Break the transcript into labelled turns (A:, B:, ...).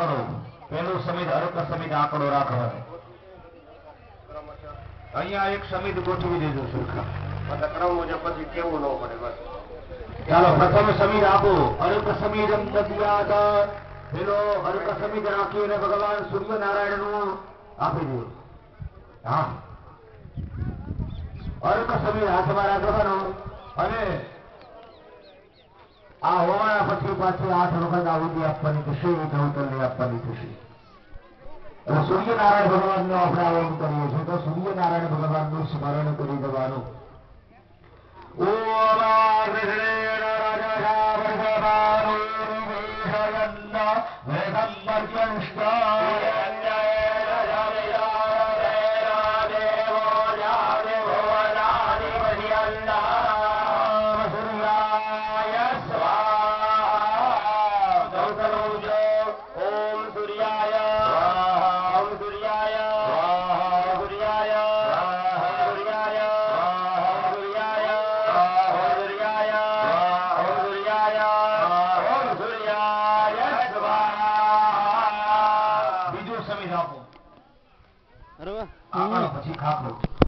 A: આંકડો પેલું સમિત અર્ક સમિત આંકડો રાખવાનો અહીંયા એક સમિત ગોઠવી દેજો સરખા ક્રમ મુજબ પછી કેવું ન પડે બસ ચાલો પ્રથમ સમિત આપો અર્ક સમિતમ દદ્યાત પેલો અર્ક સમિત રાખીને ભગવાન સૂર્યનારાયણ નું આપી દો હા અર્ક સમિત હાથમાં રાખવાનો અને આ હોવાના પછી પાછી 8 વખત આહુતિ આપવાની થશે ગૌતલને આપવાની થશે એટલે સૂર્યનારાયણ ભગવાનનો આપણે આહવાન કરીએ છીએ તો સૂર્યનારાયણ ભગવાનનું સ્મરણ કરી દેવાનું પછી ખાખરો